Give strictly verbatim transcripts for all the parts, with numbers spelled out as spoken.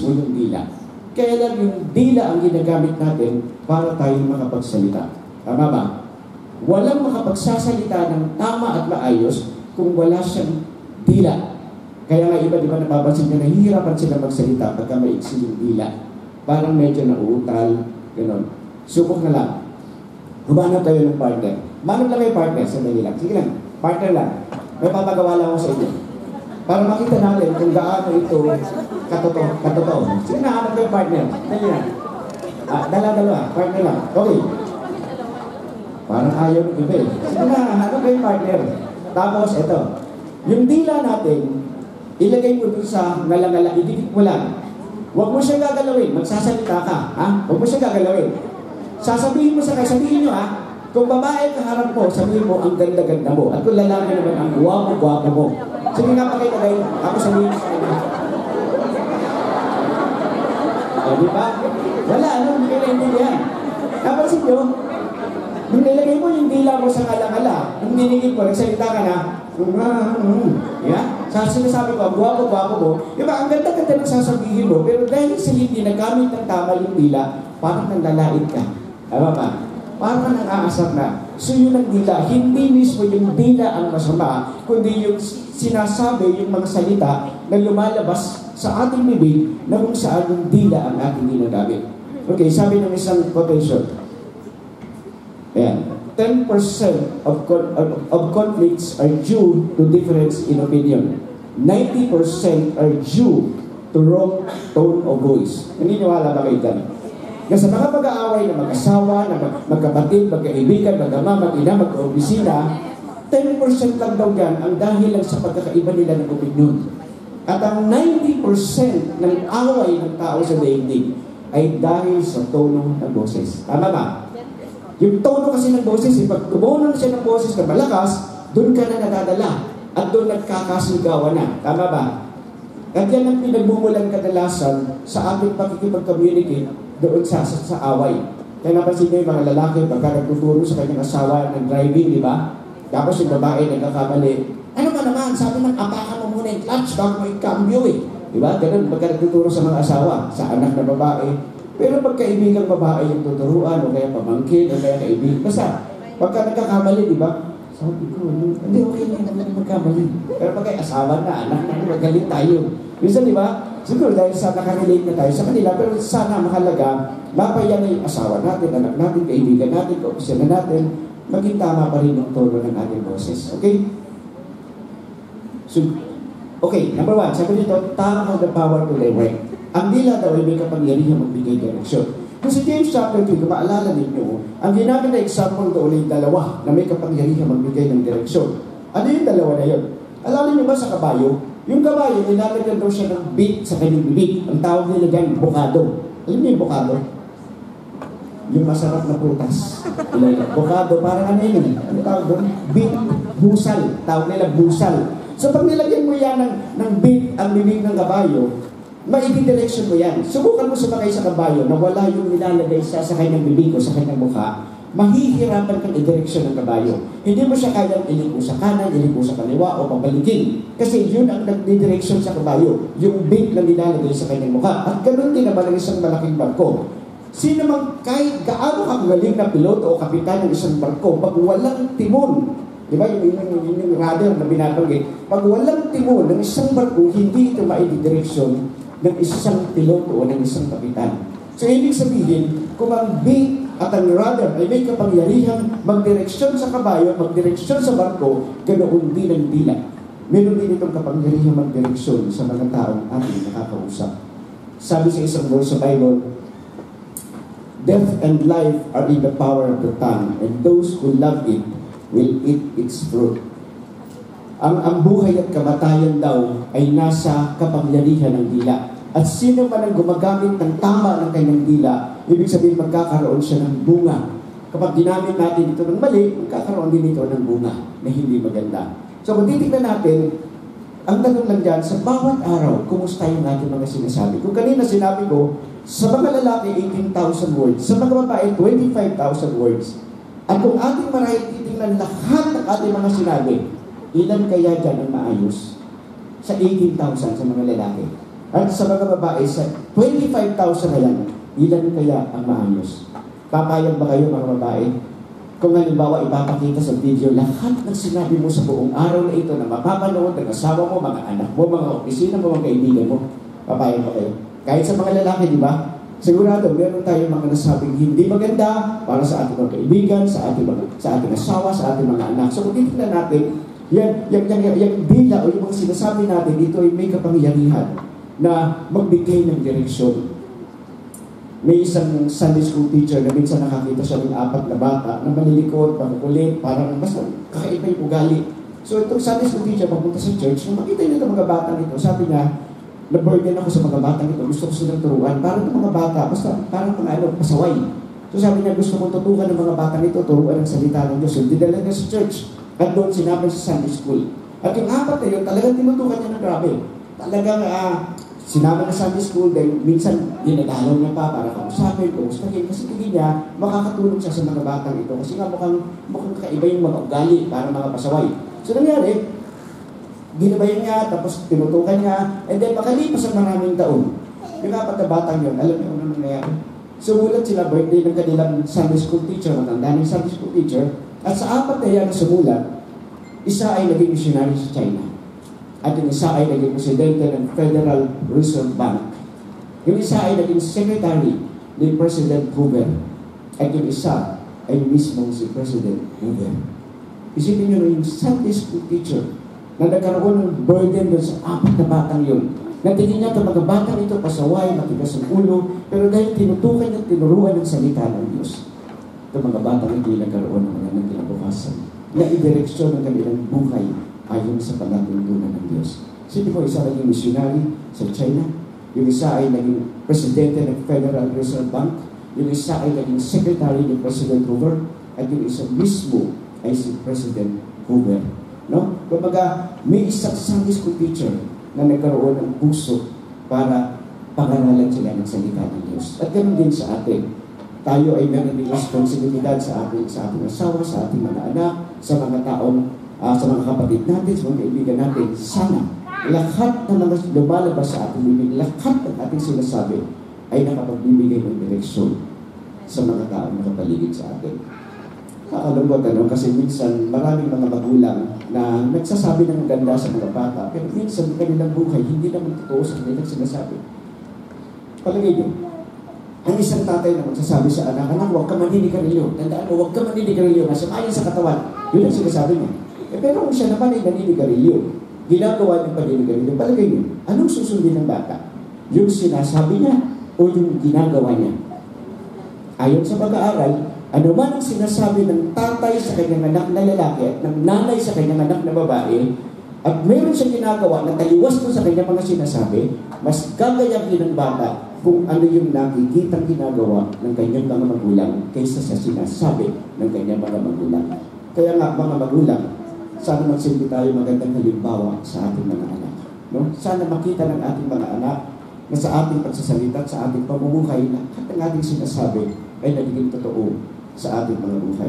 mismo yung dila. Kaya lang yung dila ang ginagamit natin para tayong makapagsalita. Tama ba? Walang makapagsasalita ng tama at maayos kung wala siyang dila. Kaya nga iba, di ba napapansin nyo, nahihirapan sila magsalita pagka maiksi yung dila. Parang medyo nauutal, gano'n. Subok na lang. Humanap tayo ng partner. Manap lang kayo partner, sandali lang. Sige lang, partner lang. May papagawa lang ako sa inyo. Para makita natin kung gaano ito katotoo. katotoo. Sige na, hanap kayo partner. Dali lang. Ah, dala-dala, partner lang. Okay. Parang ayaw ng iba eh. Sige na, hanap kayo partner. Tapos, ito. Yung dila natin, ilagay mo dun sa ngala-ngala, idikit mo lang. Huwag mo siya gagalawin, magsasalita ka. Ha? Huwag mo siya gagalawin. Sasabihin mo sa kanya, sabihin nyo ha, kung babae ka harap mo, sabihin mo, ang ganda-ganda mo. At kung lalaki naman, ang guwapo-guwapo mo. Sige nga pakitagay, ako sabihin mo sa kanya. O, di ba? Wala, ano, hindi kayo naintindihan. Napansin nyo, nung nilagay mo yung dila mo sa ngala-ngala, nung ninigit mo, nagsalita ka na, yeah? Sa sinasabi ko, ang guwapo-guwapo mo, diba, ang ganda-ganda ng sasabihin mo, pero dahil sa hindi nagamit ng tama yung dila, parang nanlalait ka. Tama ba? Parang nang-aasar na. So yun ang dila, hindi mismo yung dila ang masama, kundi yung sinasabi, yung mga salita na lumalabas sa ating bibig na kung saan yung dila ang ating ginagamit. Okay, sabi ng isang quotation. Ayan. ten percent of, con of, of conflicts are due to difference in opinion. ninety percent are due to wrong tone of voice. Naniniwala ba kayo dyan? Kasi mga pag-aaway na mag-asawa, na mag magkapatid, magkaibigan, mag-ama, mag-ina, mag-opisina, ten percent lang daw yan ang dahil lang sa pagkakaiba nila ng opinion. At ang ninety percent ng away ng tao sa daigdig ay dahil sa tono ng boses. Tama ba? Yung tono kasi ng boses, eh, pag tumuno na siya ng boses na malakas, doon ka na nadadala at doon nagkakasigawan na. Tama ba? At yan ang pinagmumulan kadalasan sa ating pakikipag-communicate doon sa, sa, sa away. Kaya napansin nyo yung mga lalaki pagka nagtuturo sa kanyang asawa ng driving, di ba? Tapos yung babae nagkakamali. Ano ka naman? Sabi ng apakan mo muna yung clutch bago mo i-cambio eh. Di ba? Ganun pagka nagtuturo sa mga asawa, sa anak na babae. Pero pag kaibigang babae yung tuturuan, o kaya pamangkin, o kaya kaibigan, basta, pagka nagkakamali, di ba? Sabi ko, hindi, okay na, hindi magkamali. Pero pag asawa na, anak na, magaling tayo. Minsan, di ba? Siguro dahil sa nakarelate na tayo sa kanila, pero sana mahalaga, mapayan na yung asawa natin, anak natin, kaibigan natin, kaopisyon na natin, maging tama pa rin yung tono ng ating boses. Okay? So, okay, number one, sabi dito, tongue has the power to direct. Ang dila daw ay may kapangyarihan magbigay direksyon. Kung sa James chapter two, kung maalala ninyo, ang ginamit na example doon ay dalawa na may kapangyarihan magbigay ng direksyon. Ano yung dalawa na yun? Alam niyo ba sa kabayo? Yung kabayo, nilalagyan daw siya ng bit sa kanyang bibig. Ang tawag nila dyan, bukado. Alam niyo yung bukado? Yung masarap na prutas. Bukado, parang ano yun? Ano tawag doon? Bit, busal. Tawag nila busal. So pag nilagyan mo yan ng, ng bit ang bibig ng kabayo, maididireksyon mo yan. Subukan mo sumakay sa kabayo na wala yung nilalagay sa, sa kanyang bibig o sa kanyang mukha, mahihirapan kang idireksyon ng kabayo. Hindi mo siya kayang iliko sa kanan, iliko sa kaliwa o pabalikin. Kasi yun ang nagdidireksyon sa kabayo, yung bit na nilalagay sa kanyang mukha. At ganoon din naman ang isang malaking barko. Sino man kahit gaano kang galing na piloto o kapitan ng isang barko, pag walang timon, di ba yung, yung, yung, yung radar na binabanggit, pag walang timon ng isang barko, hindi ito maididireksyon ng isang piloto o ng isang kapitan. So, ibig sabihin, kung ang bait at ang rudder ay may kapangyarihan magdireksyon sa kabayo, magdireksyon sa barko, ganoon din ang dila. Meron din itong kapangyarihan magdireksyon sa mga taong ating nakakausap. Sabi sa isang verse sa Bible, death and life are in the power of the tongue, and those who love it will eat its fruit. Ang, ang buhay at kamatayan daw ay nasa kapangyarihan ng dila. At sino man ang gumagamit ng tama ng kanyang dila, ibig sabihin magkakaroon siya ng bunga. Kapag ginamit natin ito ng mali, magkakaroon din ito ng bunga na hindi maganda. So kung titignan natin, ang tanong lang dyan, sa bawat araw, kumusta yung ating mga sinasabi? Kung kanina sinabi ko, sa mga lalaki, eighteen thousand words. Sa mga babae, twenty-five thousand words. At kung ating marahil titignan lahat ng ating mga sinabi, ilan kaya dyan ang maayos? Sa eighteen thousand sa mga lalaki. At sa mga babae, sa twenty-five thousand na yan, ilan kaya ang maayos? Papayag ba kayo mga babae? Kung halimbawa ipapakita sa video lahat ng sinabi mo sa buong araw na ito na mapapanood ng asawa mo, mga anak mo, mga opisina mo, mga kaibigan mo, papayag ba kayo? Kahit sa mga lalaki, di ba? Sigurado, meron tayong mga nasabing hindi maganda para sa ating mga kaibigan, sa ating, mga, sa ating asawa, sa ating mga anak. So kung titignan natin, yan, yan, yan, yan, yan bila o yung mga sinasabi natin, dito ay may kapangyarihan na magbigay ng direksyon. May isang Sunday school teacher na minsan nakakita siya ng apat na bata na malilikot, makukulit, parang basta kakaiba yung ugali. So itong Sunday school teacher papunta sa church, nung makita niyo itong mga bata nito, sabi niya, na-burden ako sa mga batang ito, gusto ko silang turuan. Parang itong mga bata, basta parang mga ano, pasaway. So sabi niya, gusto kong tutukan ng mga batang ito, turuan ng salita ng Diyos. So dinala niya sa church. At doon sinabi sa Sunday school. At yung apat na yun, talagang tinutukan niya ng grabe. Talagang uh, sinabi na Sunday school, dahil minsan dinadalaw niya pa para kausapin, kumustahin. Kasi tingin niya, makakatulong siya sa mga batang ito. Kasi nga mukhang, mukhang kaiba yung mga ugali para mga pasaway. So nangyari, ginabayan niya, tapos tinutukan niya, and then makalipas ang maraming taon. Yung apat na batang yun, alam niyo ano nangyayari? Sumulat sila birthday ng kanilang Sunday school teacher, matanda ng Sunday school teacher, at sa apat na yan na sumulat, isa ay naging missionary sa China. At yung isa ay naging presidente ng Federal Reserve Bank. Yung isa ay naging secretary ni President Hoover. At yung isa ay mismo si President Hoover. Isipin nyo yung Sunday school teacher na nagkaroon ng burden doon sa apat na batang yun. Natingin niya itong mga batang ito, pasaway, matigas ang ulo, pero dahil tinutukan at tinuruan ng salita ng Diyos, itong mga batang ito nagkaroon ng mga ng kinabukasan na idireksyon ng kanilang buhay ayon sa palatuntunan ng Diyos. Sino po, isa naging missionary sa China, yung isa ay naging presidente ng Federal Reserve Bank, yung isa ay naging secretary ni President Hoover, at yung isa mismo ay si President Hoover. No? Kumbaga, may isang Sunday school teacher na nagkaroon ng puso para pag-aralan sila ng salita ng Diyos. At ganoon din sa atin. Tayo ay meron din responsibilidad sa ating, sa ating asawa, sa ating mga anak, sa mga taong, uh, sa mga kapatid natin, sa mga kaibigan natin. Sana, lahat ng mga lumalabas sa ating bibig, lahat ng ating sinasabi ay nakapagbibigay ng direksyon sa mga taong nakapaligid sa atin. Nakakalungkot, ano? Kasi minsan maraming mga magulang na nagsasabi ng ganda sa mga bata, pero minsan kanilang buhay hindi naman totoo sa kanilang sinasabi. Palagay nyo, ang isang tatay na magsasabi sa anak, anak, huwag ka maninigarilyo. Tandaan mo, huwag ka maninigarilyo. Masama yan sa katawan. Yun ang sinasabi niya. Eh, pero kung siya naman ay naninigarilyo, ginagawa ng paninigarilyo, palagay nyo, anong susundin ng bata? Yung sinasabi niya o yung ginagawa niya? Ayon sa pag-aaral, ano man ang sinasabi ng tatay sa kanyang anak na lalaki at ng nanay sa kanyang anak na babae, at mayroon siyang ginagawa na taliwas ko sa kanyang mga sinasabi, mas gagayahin ng bata kung ano yung nakikitang ginagawa ng kanyang mga magulang kaysa sa sinasabi ng kanyang mga magulang. Kaya nga, mga magulang, sana magsilbi tayo magandang halimbawa sa ating mga anak. No? Sana makita ng ating mga anak na sa ating pagsasalita, sa ating pamumuhay, na lahat ng ating sinasabi ay nagiging totoo sa ating mga buhay.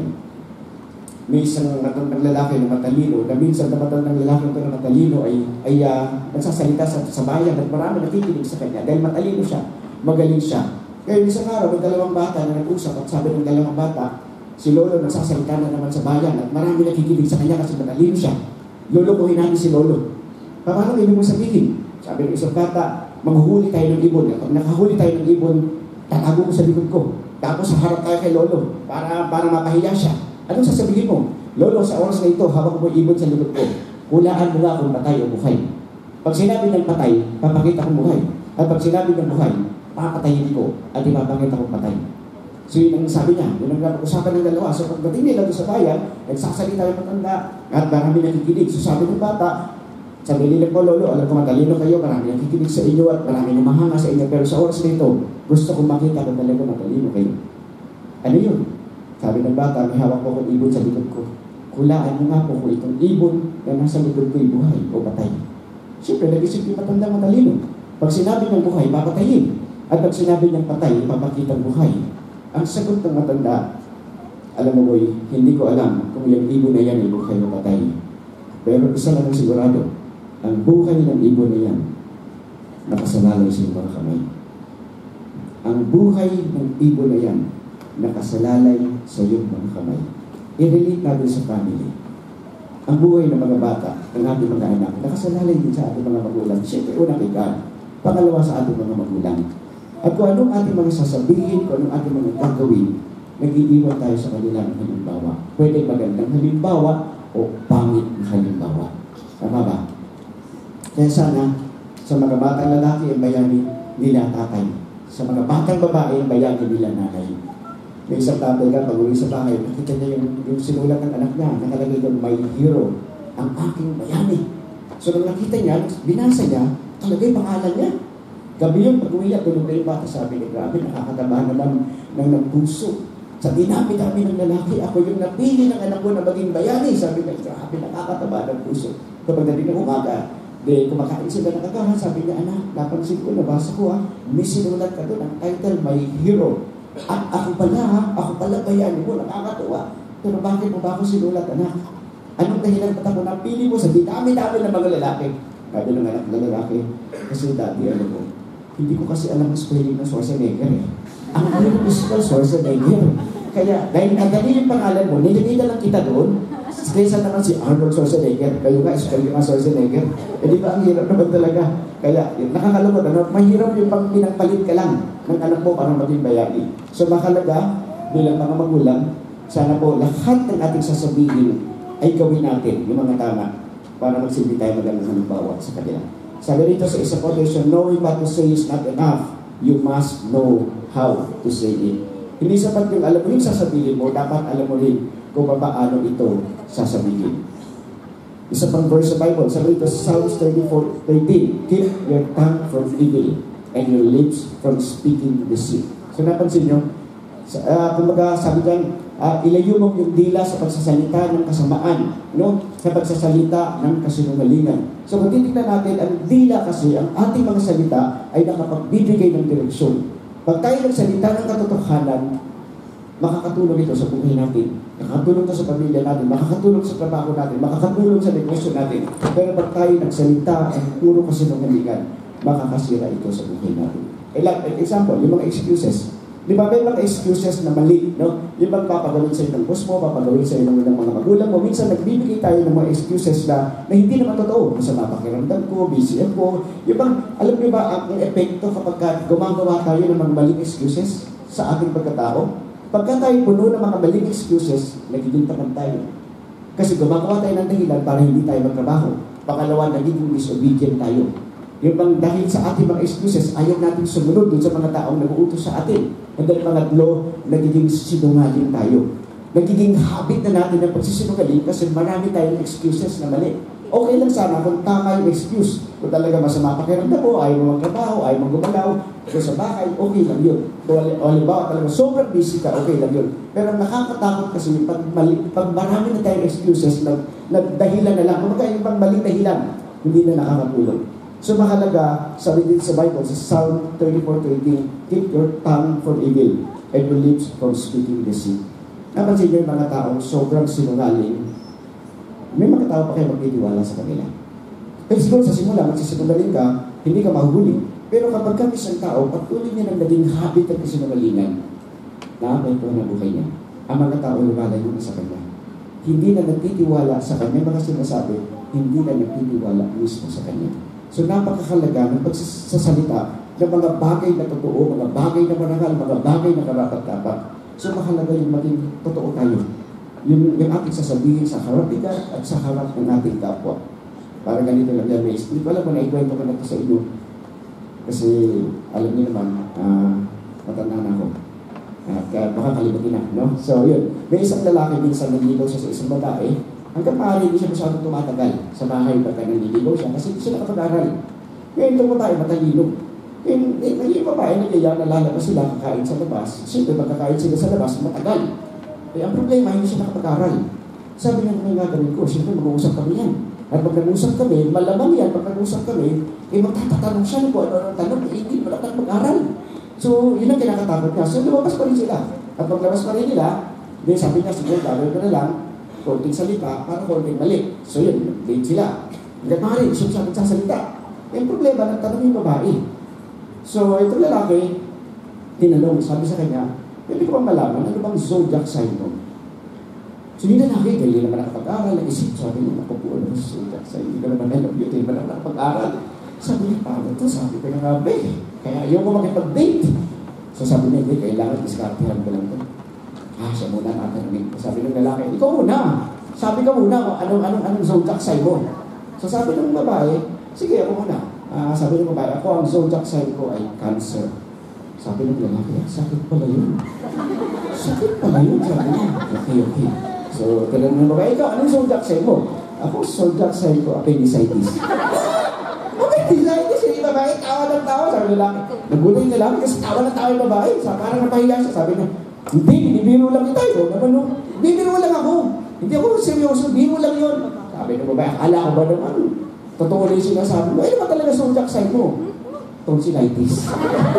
May isang matandang lalaki na matalino, na minsan na matandang lalaki na matalino ay, ay uh, nagsasalita sa, sa bayan at marami nakikinig sa kanya dahil matalino siya, magaling siya. Kaya isang araw, may dalawang bata na nag-usap at sabi ng dalawang bata, si Lolo nagsasalita na naman sa bayan at marami nakikinig sa kanya kasi matalino siya. Lulukuhin natin si Lolo. Paano ibig mo sabihin? Sabi ng isang bata, maghuhuli tayo ng ibon. Pag nakahuli tayo ng ibon, tatago ko sa likod ko. Tapos harap tayo kay Lolo para, para mapahiya siya. Anong sasabihin mo? Lolo, sa oras na ito, hawak mo ibon sa likod ko. Hulaan mo nga kung patay o buhay. Pag sinabi ng patay, papakita kong buhay. At pag sinabi ng buhay, papatayin ko at ipapakita kong patay. So yun ang sabi niya, yun ang napag-usapan ng dalawa. So pagdating nila doon sa bayan, nagsasalita yung matanda at marami nakikinig. So sabi ng bata, sabi nila po, Lolo, alam ko matalino kayo, marami nakikinig sa inyo at marami namahanga sa inyo. Pero sa oras na ito, gusto kong makita kung talaga matalino kayo. Ano yun? Sabi ng bata, may hawak ko kong ibon sa likod ko. Hulaan mo nga po kung itong ibon na nasa likod ko ay buhay o patay. Siyempre, nag-isip yung matanda matalino. Pag sinabi ng buhay, papatayin. At pag sinabi ng patay, ipapakitang buhay. Ang sagot ng matanda, alam mo boy, hindi ko alam kung yung ibon na yan ay buhay o patay. Pero isa lang ang sigurado, ang buhay ng ibon na yan nakasalalay sa iyong mga kamay. Ang buhay ng ibon na yan, nakasalalay sa iyong mga kamay. I-relate natin sa family. Ang buhay ng mga bata, ng ating mga anak, nakasalalay din sa ating mga magulang. Siyempre, una kay God. Pangalawa sa ating mga magulang. At kung anong ating mga sasabihin, kung anong ating mga gagawin, nag-iiwan tayo sa kanilang halimbawa. Pwede magandang halimbawa o pangit na halimbawa. Tama ba? Kaya sana, sa mga batang lalaki, ang bayani nila tatay. Sa mga batang babae, ang bayani nila nanay. May isang tatay ka, pag-uwi sa bahay, nakita niya yung, yung sinulat ng anak niya, nakalagay doon, my hero, ang aking bayani. So nung nakita niya, binasa niya, talagay pangalan niya. Gabi yun, pag-uwi niya, tulog na yung bata, sabi niya, grabe, nakakataba naman ng, ng puso. Sa dinami-dami ng lalaki, ako yung napili ng anak ko na maging bayani. Sabi niya, grabe, nakakataba ng puso. Kapag dating ng umaga, de, kumakain sila ng agahan, sabi niya, anak, napansin ko, nabasa ko ha, may sinulat ka doon, ang title, my hero. At ako pala ha, ako pala bayani mo, nakakatuwa. Pero bakit mo ba ako sinulat, anak? Anong dahilan ba't ako napili mo sa dinami-dami ng mga lalaki? Sabi ng anak na lalaki, kasi dati, ano ko, hindi ko kasi alam ang spelling ng Schwarzenegger eh. Ang alam ko sa Schwarzenegger. Kaya, dahil nadali yung pangalan mo, nilagay na lang kita doon. Kaysa naman si Arnold Schwarzenegger, kayo nga, spelling nga Schwarzenegger. Eh di ba, ang hirap naman talaga. Kaya, nakakalungkot, ano, mahirap yung pang pinagpalit ka lang ng anak mo para maging bayani. So, makalaga, bilang mga magulang, sana po, lahat ng ating sasabihin ay gawin natin, yung mga tama, para magsilbi tayo magandang halimbawa sa kanila. Sabi rito sa isang quotation, knowing what to say is not enough. You must know how to say it. Hindi sapat yung alam mo yung sasabihin mo, dapat alam mo rin kung paano ito sasabihin. Isa pang verse sa Bible, sabi rito sa Psalms thirty-four thirteen, keep your tongue from evil and your lips from speaking deceit. So napansin nyo, uh, kumbaga sabi dyan, uh, ilayo mo yung dila sa pagsasalita ng kasamaan, no? Sa pagsasalita ng kasinungalingan. So kung titignan natin, ang dila kasi, ang ating mga salita ay nakapagbibigay ng direksyon. Pag tayo nagsalita ng katotohanan, makakatulong ito sa buhay natin. Makakatulong ito sa pamilya natin, makakatulong sa trabaho natin, makakatulong sa negosyo natin. Pero pag tayo nagsalita ng puro kasinungalingan, makakasira ito sa buhay natin. Like, example, yung mga excuses. Di ba may mga excuses na mali, no? Yung bang papagawin sa'yo ng boss mo, papagawin sa'yo ng, ng mga magulang mo. Minsan nagbibigay tayo ng mga excuses na, na hindi naman totoo. Masama pakiramdam ko, busy ako. Yung bang, alam niyo ba ang epekto kapag gumagawa tayo ng mga maling excuses sa ating pagkatao? Pagka tayo puno ng mga maling excuses, nagiging takam tayo. Kasi gumagawa tayo ng dahilan para hindi tayo magtrabaho. Pangalawa, nagiging disobedient tayo. Yung bang dahil sa ating mga excuses, ayaw natin sumunod dun sa mga taong nag-uutos sa atin. And then pangatlo, nagiging sinungaling tayo. Nagiging habit na natin ng pagsisinungaling kasi marami tayong excuses na mali. Okay lang sana kung tama yung excuse. Kung talaga masama pakiramdam mo, ayaw mo magtrabaho, ayaw mo gumalaw, kung sa bahay, okay lang yun. Kung halimbawa talaga sobrang busy ka, okay lang yun. Pero nakakatakot kasi pag, mali, pag marami na tayong excuses, na, na dahilan na lang. Kung yung pag maling dahilan, hindi na nakakatulong. So mahalaga, sabi din sa Bible, sa Psalm thirty-four thirteen, keep your tongue from evil and your lips from speaking deceit. Napansin niyo yung mga taong sobrang sinungaling, may mga tao pa kayo magtitiwala sa kanila. Pero siguro sa simula, magsisinungaling ka, hindi ka mahuhuli. Pero kapag kang isang tao, patuloy niya ng naging habit at kasinungalingan, nakakaipo na buhay niya. Ang mga tao lumalayo na sa kanya. Hindi na nagtitiwala sa kanya, mga sinasabi, hindi na nagtitiwala mismo sa kanya. So napakahalaga ng pagsasalita ng mga bagay na totoo, mga bagay na marangal, mga bagay na karapat-dapat. So mahalaga yung maging totoo tayo. Yung, yung ating sasabihin sa harap ika at sa harap ng ating kapwa. Para ganito lang yan, may hindi ko alam kung naikwento ko na ito sa inyo. Kasi alam niyo naman, uh, matanda na ako. At uh, baka kalimutin na, no? So yun, may isang lalaki minsan nanligaw siya sa isang babae. Hanggang maaari hindi siya masyadong tumatagal sa bahay pagka nanliligaw siya kasi hindi siya nakapag-aral. Ngayon itong babae matalino. Ngayon, eh, yung babae nagyaya na lalabas sila kakain sa labas. Siyempre magkakain sila sa labas, matagal. Eh ang problema, hindi siya nakapag-aral. Sabi niya, may gagawin ko, siyempre mag-uusap kami yan. At pag nag-uusap kami, malamang yan, pag nag-uusap kami, eh magtatatanong siya kung ano ang tanong, eh hindi mo lang mag-aral. So yun ang kinakatakot niya. So lumabas pa rin sila. At pag labas pa rin nila, then sabi niya, sige, gagawin ko na lang, konting salita para konting mali. So yun, date sila. Hanggang maaari, siya siya nagsasalita. Yung problema, nagtanong yung babae. So, itong lalaki, tinanong, sabi sa kanya, pwede ko bang malaman, ano bang zodiac sign mo? So, yung lalaki, dahil hindi naman nakapag-aral, nag-isip, sabi niya, ako po, ano ba zodiac sign? Hindi naman alam yun, hindi naman nakapag-aral. Sabi niya, paano ito? Sabi ko na nga, be, kaya ayaw ko makipag-date. So, sabi niya, hindi, kailangan diskartihan ko lang ito. Ah, siya muna natanongin ko. Sabi ng lalaki, ikaw muna. Sabi ka muna, anong, anong, anong zodiac sign mo? So, sabi ng babae, sige, ako muna. Uh, sabi ng babae, ako ang zodiac sign ko ay Cancer. Sabi ng lalaki, sakit pala yun. Sakit pala yun, sabi niya. Okay, okay. So, tinanong ng babae, ikaw, anong zodiac sign mo? Ako, zodiac sign ko, appendicitis. Appendicitis, yung babae, tawa ng tawa, sabi ng lalaki. Nagulat yung lalaki kasi tawa ng tawa yung babae. Sabi, parang napahiya siya, sabi niya, hindi, binibiro lang kita. Ito, naman no, binibiro lang ako. Hindi ako seryoso, biro lang yun. Sabi ng babae, akala ko ba naman, totoo na yung sinasabi mo, eh naman talaga zodiac sign mo? Tonsillitis.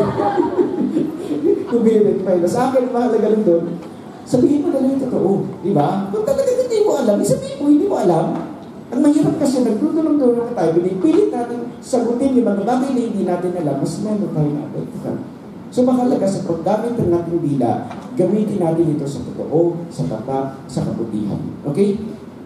Tumilit pa yun. Sa akin, mahalaga lang doon, sabihin mo na lang yung totoo. Di ba? Kung talaga hindi mo alam, sabihin mo, hindi mo alam. Ang mahirap kasi, nagtutulong-tulong tayo, pinipilit natin sagutin yung mga bagay na hindi natin alam, mas meron tayo na apektuhan. So, mahalaga sa paggamit ng ating dila, gamitin natin ito sa totoo, sa tapat, sa kabutihan. Okay?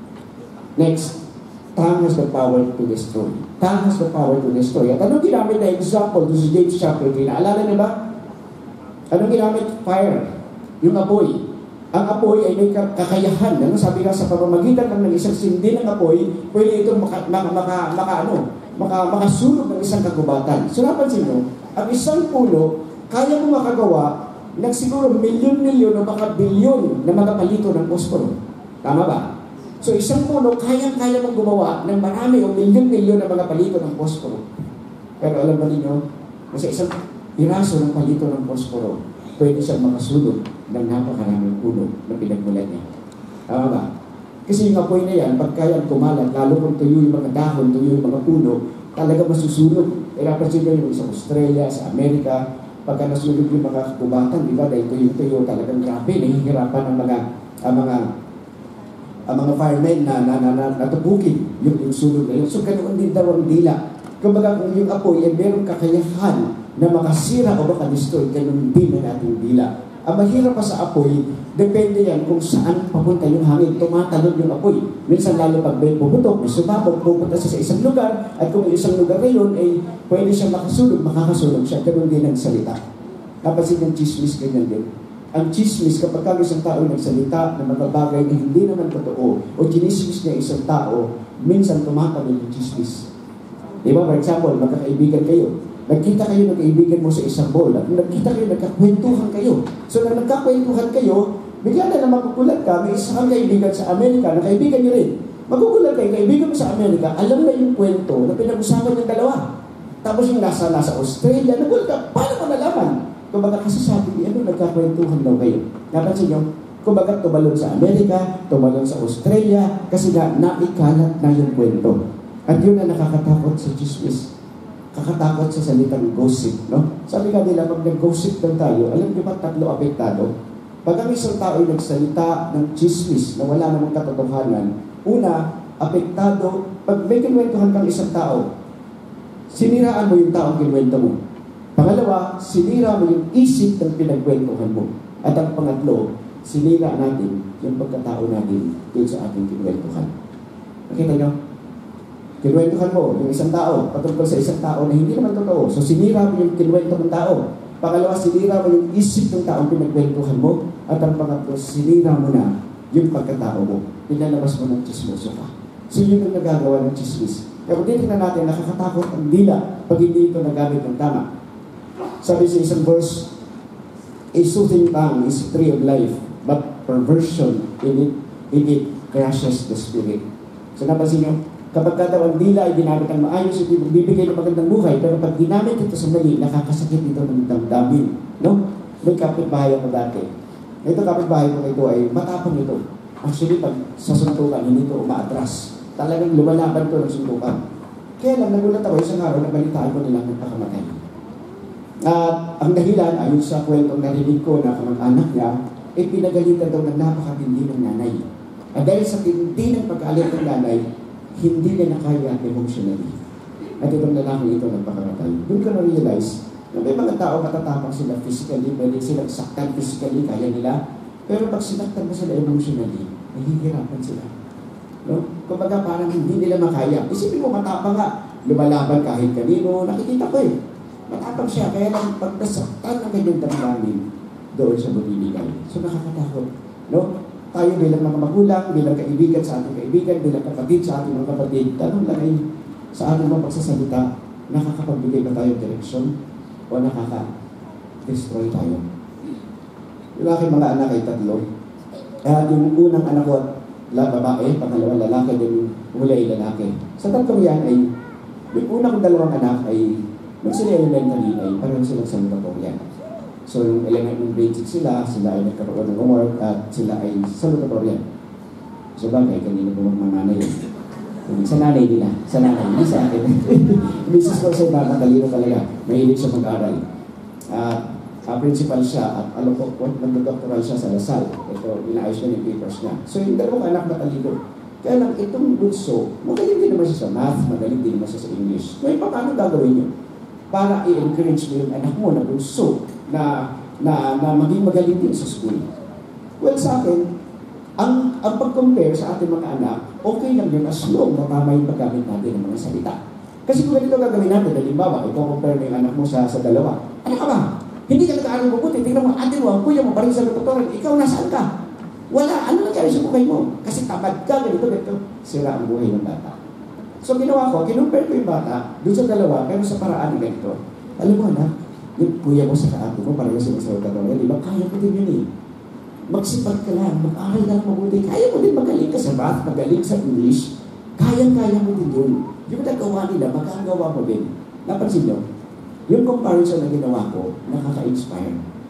Next. Tongue has the power to destroy. Tongue has the power to destroy. At anong ginamit na example doon sa James chapter three? Naalala niyo ba? Anong ginamit? Fire. Yung apoy. Ang apoy ay may kakayahan. Ano sabi nga sa pamamagitan ng isang sindi ng apoy, pwede itong maka, maka, maka, maka, ano, maka, makasunog ng isang kagubatan. So napansin mo, ang isang puno, kaya mo makagawa ng siguro milyon-milyon o baka bilyon na mga palito ng posporo. Tama ba? So isang puno, kaya-kaya mong gumawa ng marami o milyon-milyon na mga palito ng posporo. Pero alam ba ninyo, sa isang piraso ng palito ng posporo, pwede siyang makasunog ng napakaraming puno na pinagmulan niya. Tama ba? Kasi yung apoy na yan, pag kayang kumalat, lalo kung tuyo yung mga dahon, tuyo yung mga puno, talaga masusunog. Kaya kasi yung sa Australia, sa Amerika, pagka nasunog yung mga kubatan, di ba, dahil tuyo-tuyo talagang grabe, nahihirapan ang mga, ang mga, ang mga firemen na, na, na, na natubukin yung, yung sunog na yun. So, ganoon din daw ang dila. Kumbaga, kung yung apoy ay merong kakayahan na makasira o makadestroy, ganoon din ang ating dila. Ang mahirap pa sa apoy, depende yan kung saan papunta yung hangin. Tumatalon yung apoy. Minsan lalo pag may pumutok, may sumabog, pupunta siya sa isang lugar, at kung isang lugar na yun, ay pwede siyang makasunog, makakasulog siya. Ganoon din ang salita. Napansin ng chismis, ganyan din. Ang chismis, kapag kang isang tao nagsalita ng mga bagay na hindi naman totoo, o chinismis niya isang tao, minsan tumatalon yung chismis. Diba? For example, magkakaibigan kayo. Nagkita kayo ng kaibigan mo sa isang bowl. At nagkita kayo, nagkakwentuhan kayo. So, nang nagkakwentuhan kayo, bigla na na magugulat ka, may isang kaibigan sa Amerika, na kaibigan nyo rin. Magugulat kayo, kaibigan mo sa Amerika, alam na yung kwento na pinag-usapan ng dalawa. Tapos yung nasa, nasa Australia, nagulat ka, paano mo nalaman? Kumbaga kasi sabi niya, ano, nagkakwentuhan daw kayo. Napansin nyo, kumbaga tumalon sa Amerika, tumalon sa Australia, kasi na naikalat na yung kwento. At yun na nakakatakot sa chismis. Kakatakot sa salitang gossip, no? Sabi nga nila, pag nag-gossip lang tayo, alam niyo ba tatlo apektado? Pag ang isang tao ay nagsalita ng chismis na wala namang katotohanan, una, apektado, pag may kinwentuhan kang isang tao, siniraan mo yung taong kinwento mo. Pangalawa, sinira mo yung isip ng pinagkwentuhan mo. At ang pangatlo, sinira natin yung pagkatao natin dun sa ating kinwentuhan. Nakita niyo? Kinwentuhan mo yung isang tao, patungkol sa isang tao na hindi naman totoo. So, sinira mo yung kinwento ng tao. Pangalawa, sinira mo yung isip ng taong pinagkwentuhan mo. At ang pangatlo, sinira mo na yung pagkatao mo. Pinalabas mo ng chismoso ka. So, yun ang nagagawa ng chismis. Kaya kung titignan natin, nakakatakot ang dila pag hindi ito nagamit ng tama. Sabi sa isang verse, a soothing tongue is a tree of life, but perversion in it, in it crushes the spirit. So, napansin nyo? Kapag daw ang dila ay ginamit ang maayos, ito bibigay ng magandang buhay. Pero pag ginamit ito sa mali, nakakasakit ito ng damdamin. No? May kapitbahay ako dati. Ito kapitbahay ko ito ay matapang ito. Actually, pag sa suntukan, hindi ito umaatras. Talagang lumalaban ito ng suntukan. Kaya lang, nagulat ako isang araw, nabalitaan ko nilang nagpakamatay. At ang dahilan, ayon sa kwentong narinig ko na kamag-anak niya, ay pinagalitan daw ng napakatindi ng nanay. At dahil sa tindi ng pag-alit ng nanay, hindi niya nakaya emotionally. at itong lalaki ito nagpakamatay. Doon ko na-realize na may mga tao matatapang sila physically, pwede silang saktan physically, kaya nila. Pero pag sinaktan mo sila emotionally, nahihirapan sila. No? Kumbaga parang hindi nila makaya. Isipin mo, matapang nga. Lumalaban kahit kanino. Nakikita ko eh. Matapang siya. Kaya lang pag nasaktan ng kanyang damdamin, doon siya bumibigay. So nakakatakot. No? Tayo bilang mga magulang, bilang kaibigan sa ating kaibigan, bilang kapatid sa ating mga kapatid, tanong lang ay sa ating mga pagsasalita, nakakapagbigay ba tayo direksyon o nakaka-destroy tayo? Yung aking mga anak ay tatlo. At yung unang anak ko at babae, pangalawang lalaki, din yung huli ay lalaki. Sa tatlong yan ay, yung unang dalawang anak ay, nung sila elementary ay parang silang salutatorian. So yung elementary grade six sila, sila ay nagkaroon ng homework at sila ay salutatorian. So bagay, kanina po mga nanay yun. Sa nanay nila, sa nanay, hindi sa akin. Misis ko sa iba, matalino talaga. Mahilig siya mag-aral. At uh, principal siya at alam ko, nag-doctoral siya sa Lasal. Ito, inaayos niya yung papers niya. So yung dalawang anak matalino. Kaya lang itong bunso, magaling din naman siya sa math, magaling din naman siya sa English. Ngayon, paano gagawin niyo? Para i-encourage mo yung anak mo na bunso na, na, na maging magaling din sa school. Well, sa akin, ang, ang pag-compare sa ating mga anak, okay lang yun as long na tama yung paggamit natin ng mga salita. Kasi kung ganito gagawin natin, halimbawa, i-compare mo yung anak mo sa, sa dalawa. Ano ka ba? Hindi ka nag-aaral mabuti. Tingnan mo, ate mo, ang kuya mo, parang sa natutoran. Ikaw, nasaan ka? Wala. Ano nangyari sa buhay mo? Kasi tamad ka, ganito, ganito. Sira ang buhay ng bata. So, ginawa ko, kinumpare ko yung bata doon sa dalawa, pero sa paraan ng ganito. Alam mo, anak, yung kuya mo sa ate mo, parang sa natutoran. Di ba? Kaya ko din yun eh. Magsipag ka lang, mag-aral ka lang mabuti. Kaya mo din magaling ka sa math, magaling sa English. Kayang-kaya mo din yun. Yung nagawa nila, magkagawa mo din. Napansin nyo? Yung comparison na ginawa ko, nakaka-inspire.